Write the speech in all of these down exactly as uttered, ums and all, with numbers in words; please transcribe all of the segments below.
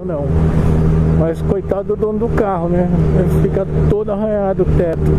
eu não. Mas coitado do dono do carro, né? Ele fica todo arranhado o teto.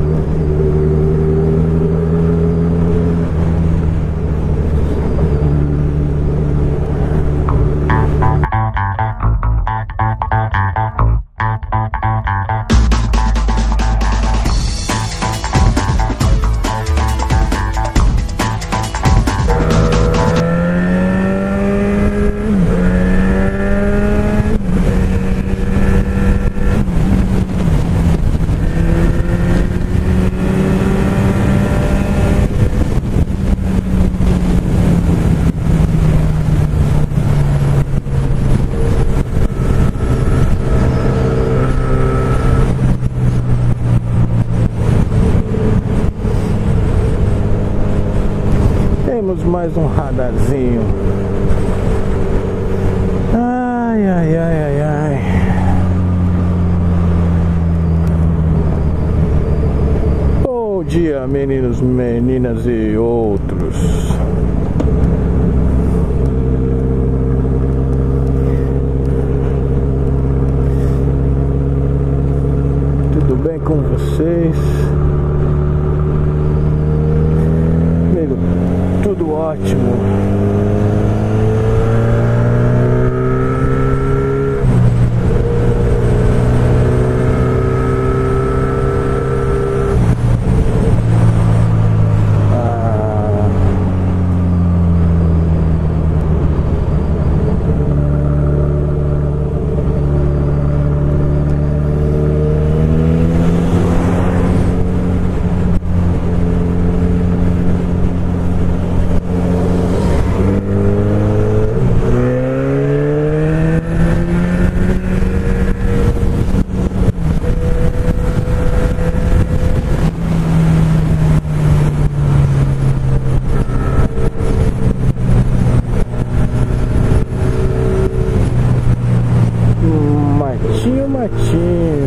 Temos mais um radarzinho. Ai, ai, ai, ai, ai. Bom dia, meninos, meninas e outros. Tudo bem com vocês? Tudo ótimo. Matinho, matinho.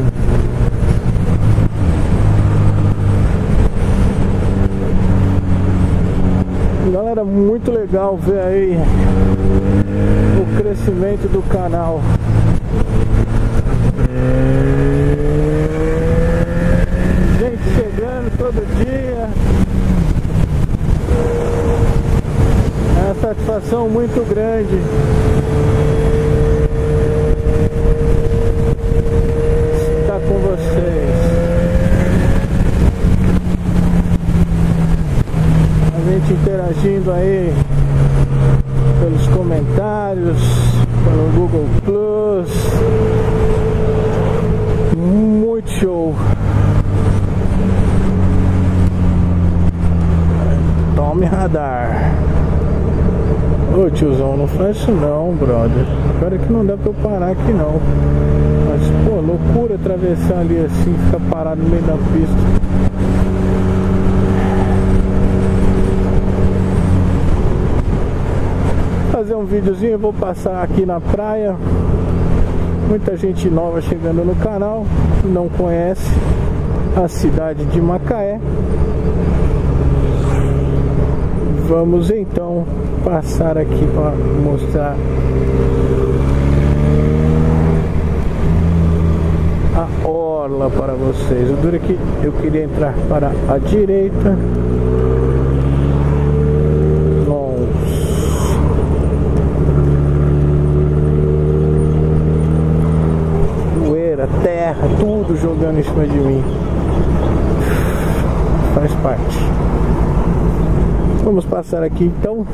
Galera, muito legal ver aí o crescimento do canal. Gente chegando todo dia. É uma satisfação muito grande estar com vocês. A gente interagindo aí pelos comentários, pelo Google Plus. Muito show. Tome radar. Ô tiozão, não faz isso não, brother. Agora que não dá pra eu parar aqui não. Mas, pô, loucura atravessar ali assim, ficar parado no meio da pista. Fazer um videozinho, eu vou passar aqui na praia. Muita gente nova chegando no canal, não conhece a cidade de Macaé. Vamos então passar aqui para mostrar a orla para vocês. O duro é que eu queria entrar para a direita. Terra, tudo jogando em cima de mim. Faz parte. Vamos passar aqui então.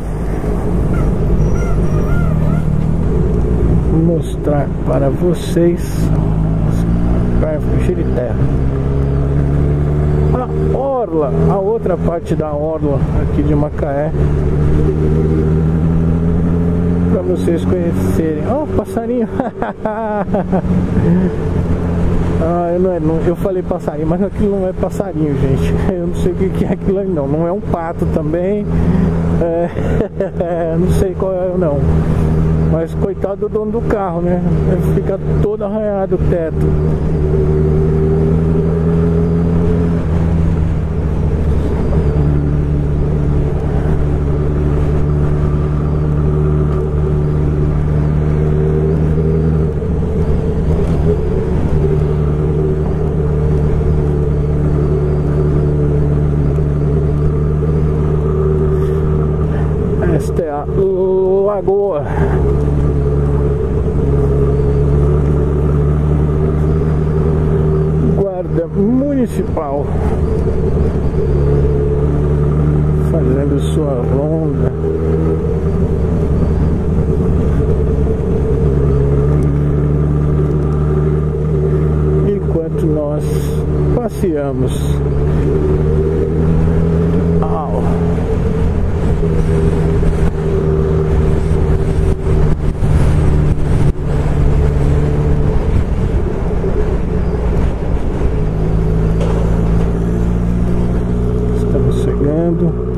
Vou mostrar para vocês praia cheia de terra. A orla, a outra parte da orla aqui de Macaé, para vocês conhecerem. Ó, oh, passarinho. Ah, eu, não é, não, eu falei passarinho, mas aquilo não é passarinho, gente. Eu não sei o que é aquilo ali, não. Não é um pato também. É, não sei qual é, não. Mas coitado do dono do carro, né? Ele fica todo arranhado o teto. principal, fazendo sua ronda. Enquanto nós passeamos. Au. Estamos chegando.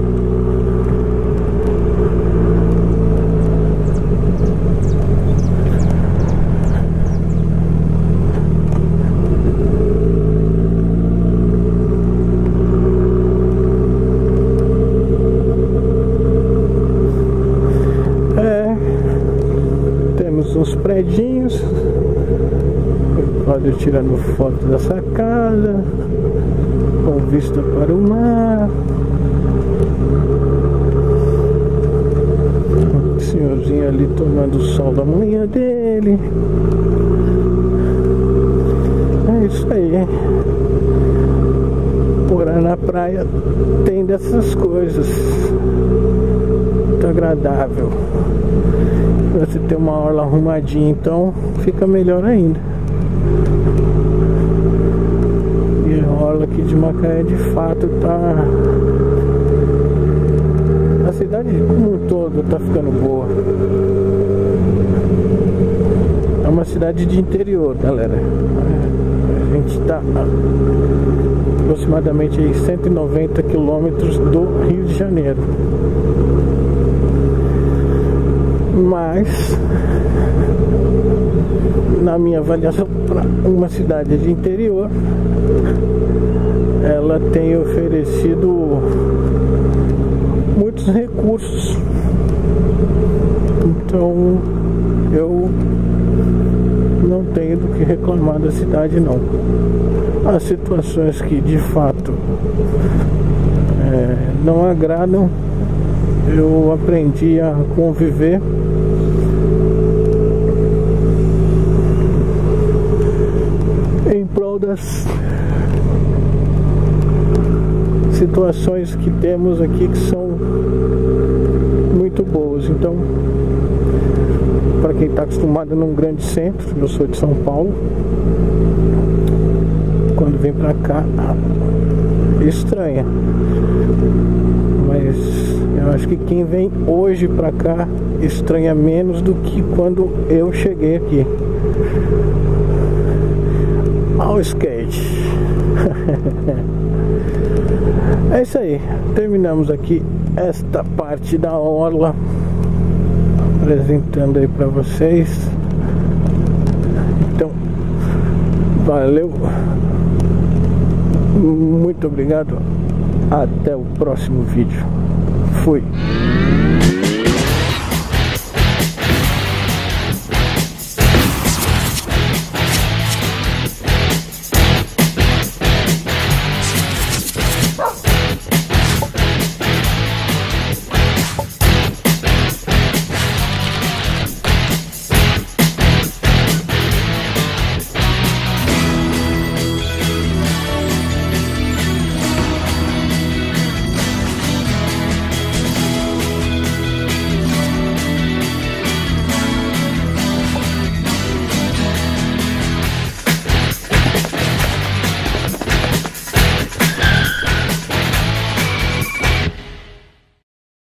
Uns predinhos, olha, tirando foto da sacada, com vista para o mar. O senhorzinho ali tomando o sol da manhã dele. É isso aí. Morar na praia tem dessas coisas. Muito agradável. Você ter uma orla arrumadinha, então fica melhor ainda. E a orla aqui de Macaé de fato tá... A cidade como um todo tá ficando boa. É uma cidade de interior, galera. A gente tá aproximadamente aí cento e noventa quilômetros do Rio de Janeiro. Mas, na minha avaliação, para uma cidade de interior, ela tem oferecido muitos recursos. Então, eu não tenho do que reclamar da cidade, não. As situações que de fato é, não agradam, eu aprendi a conviver em prol das situações que temos aqui, que são muito boas. Então, para quem está acostumado num grande centro, eu sou de São Paulo, quando vem para cá estranha, mas eu acho que quem vem hoje pra cá estranha menos do que quando eu cheguei aqui. Ao skate. É isso aí. Terminamos aqui esta parte da orla, apresentando aí pra vocês. Então, valeu. Muito obrigado. Até o próximo vídeo. Fui.